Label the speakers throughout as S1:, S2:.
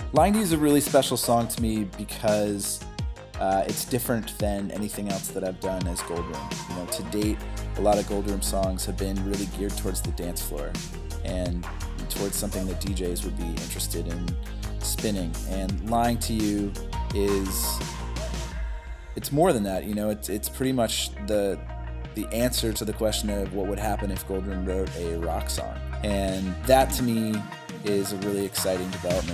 S1: Lying to You is a really special song to me because it's different than anything else that I've done as Goldroom. You know, to date, a lot of Goldroom songs have been really geared towards the dance floor and towards something that DJs would be interested in spinning. And Lying to You it's more than that. You know, it's pretty much the answer to the question of what would happen if Goldroom wrote a rock song. And that to me is a really exciting development.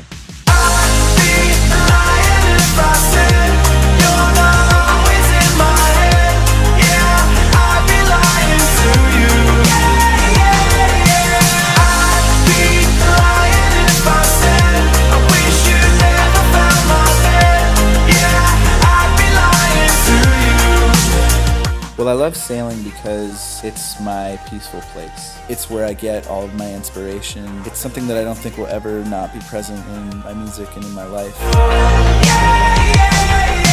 S1: Well, I love sailing because it's my peaceful place. It's where I get all of my inspiration. It's something that I don't think will ever not be present in my music and in my life.